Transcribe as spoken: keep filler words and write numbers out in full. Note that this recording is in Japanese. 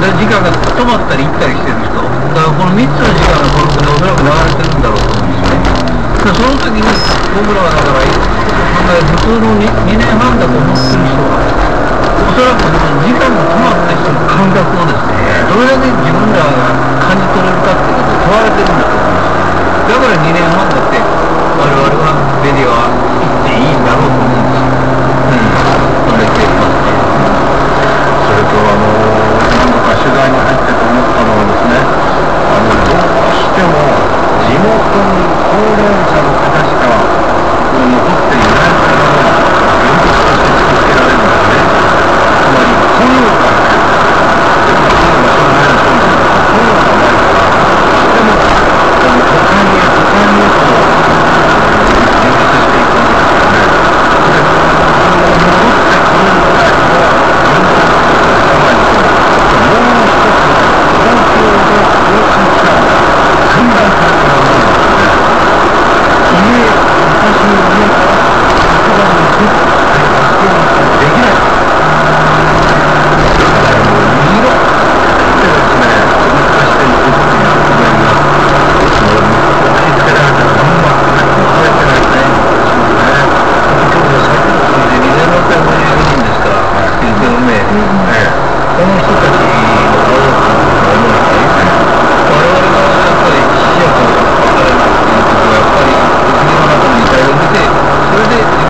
から時間が止まったり行ったりしてる人、だからこのみっつの時間がこのおそらく流れてるんだろうと思うんですよね。だからその時に僕らはだから普通の 2, 2年半だと思ってる人はおそらく時間が止まった人の感覚をですね、どれだけ自分らが感じ取れるかっていうことを問われてるんだと思うんですよ。だからにねんはんだって我々はメディアは